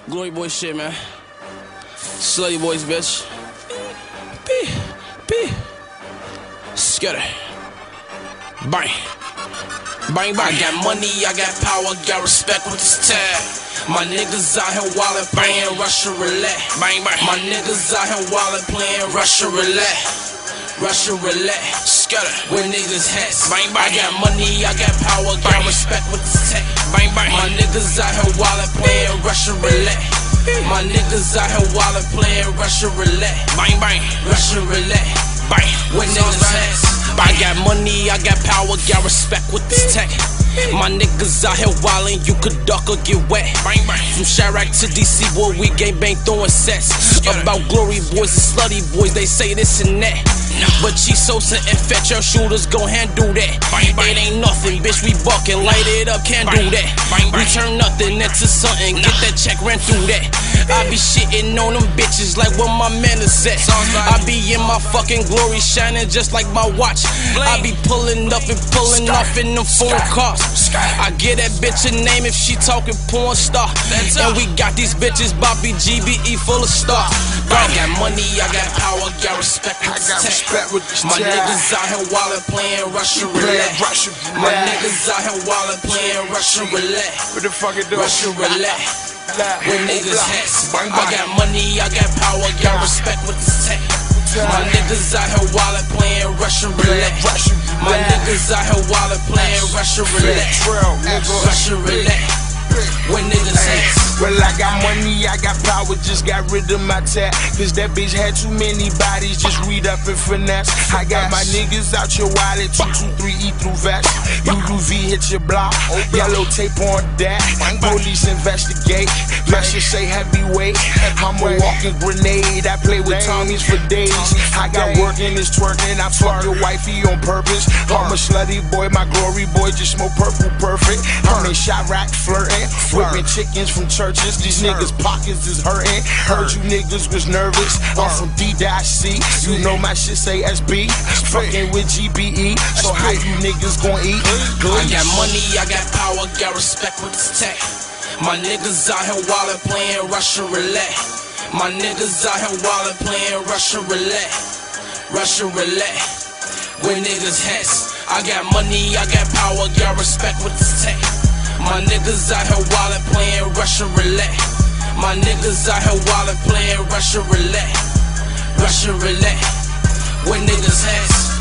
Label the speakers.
Speaker 1: Glory boy shit, man. Slutty boys, bitch. B. Scatter. Bang. Bang, bang. I got money, I got power, got respect with this tag. My niggas out here wildin', playing Russian roulette. Bang, bang. My niggas out here wildin', playing Russian roulette. Russian roulette. Scatter. With niggas hats. Bang, bang. I got money, I got power, got respect with this tag. Bang, bang. My niggas out here wildin', playing Russian roulette. My niggas out here wildin', playing Russian roulette. Bang, bang. Russian roulette. Bang. With niggas hats. I got money, I got power, got respect with this tech. My niggas out here wildin', you could duck or get wet. From Chirac to DC, boy, we gang bang throwing sets. About glory boys and slutty boys, they say this and that. But G-Sosa and Fetch, your shooters gon' handle that. It ain't nothing, bitch, we buckin', light it up, can't do that. We turn nothing into something, get that check, ran through that. I be shitting on them bitches like where my man is at. I be in my fucking glory shining just like my watch. I be pulling up and pulling off in them phone cars. I get that bitch a name if she talking porn star. And we got these bitches Bobby GBE full of stars. I got money, I got power, got respect with this tech. My niggas out here wildin' playing Russian roulette. My niggas out here wildin' playing Russian roulette.
Speaker 2: What the fuck it do?
Speaker 1: Russian roulette. With niggas hats. I got money, I got power, got respect with this tech. My niggas out here wildin' playing Russian roulette. My niggas out here wildin' playing Russian roulette. Russian roulette. With niggas hats.
Speaker 2: Well, I got money, I got power, just got rid of my tag. Cause that bitch had too many bodies, just read up and finesse. I got my niggas out your wallet, 223 E through vest. UUV hit your block, yellow tape on that. Police investigate, my shit say heavyweight. I'm a walking grenade, I play with Tommies for days. I got work and it's twerking, I fuck your wifey on purpose. I'm a slutty boy, my glory boy just smoke purple perfect. I'm in Chirac flirting, whipping chickens from churches. These niggas' pockets is hurting. Heard you niggas was nervous. I'm from D-C. You know my shit say SB. Fucking with GBE. So how you niggas gon' eat?
Speaker 1: I got money, I got power, got respect with this tech. My niggas out here wildin' playing Russian roulette. My niggas out here wildin' playing Russian roulette. Russian roulette. With niggas hats. I got money, I got power, got respect with this tech. My niggas out here wildin' playing Russian roulette. My niggas out here wildin' playing Russian roulette. Russian roulette. With niggas hats.